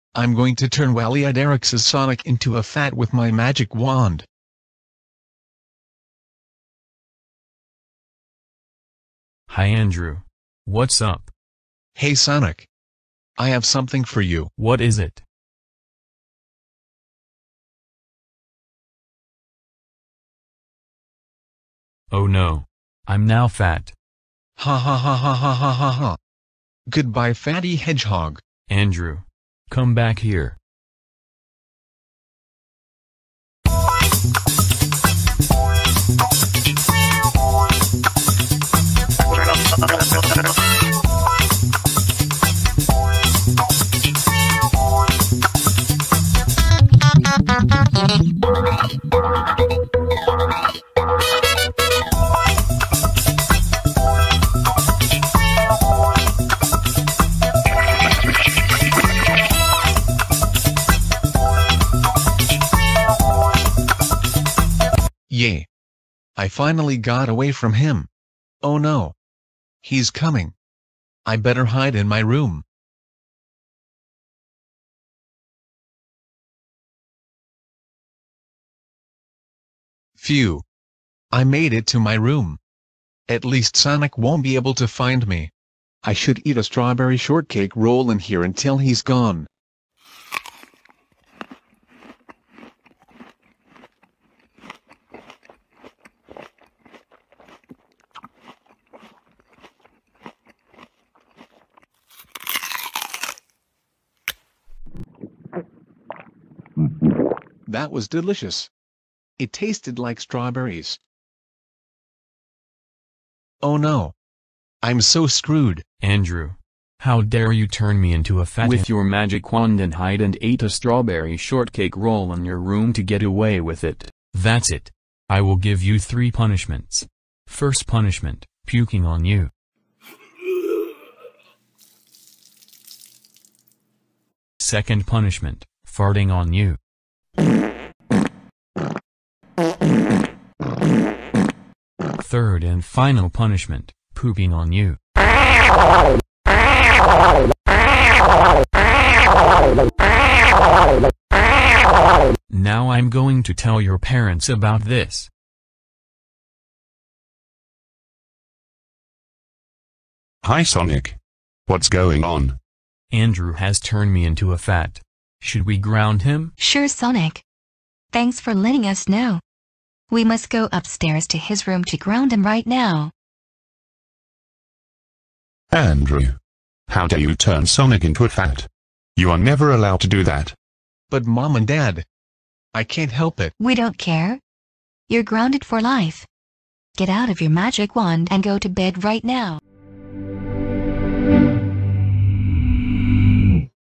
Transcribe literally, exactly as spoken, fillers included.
I'm going to turn Wally Derrick's Sonic into a fat with my magic wand. Hi Andrew. What's up? Hey Sonic. I have something for you. What is it? Oh no. I'm now fat. Ha ha ha ha ha ha ha ha. Goodbye fatty hedgehog. Andrew. Come back here. Yay. I finally got away from him. Oh no. He's coming. I better hide in my room. Phew. I made it to my room. At least Sonic won't be able to find me. I should eat a strawberry shortcake roll in here until he's gone. That was delicious. It tasted like strawberries. Oh no. I'm so screwed. Andrew. How dare you turn me into a fat with your magic wand and hide and ate a strawberry shortcake roll in your room to get away with it. That's it. I will give you three punishments. First punishment, puking on you. Second punishment, farting on you. Third and final punishment, pooping on you. Now I'm going to tell your parents about this. Hi Sonic. What's going on? Andrew has turned me into a fat. Should we ground him? Sure, Sonic. Thanks for letting us know. We must go upstairs to his room to ground him right now. Andrew. How dare you turn Sonic into a fat? You are never allowed to do that. But Mom and Dad, I can't help it. We don't care. You're grounded for life. Get out of your magic wand and go to bed right now.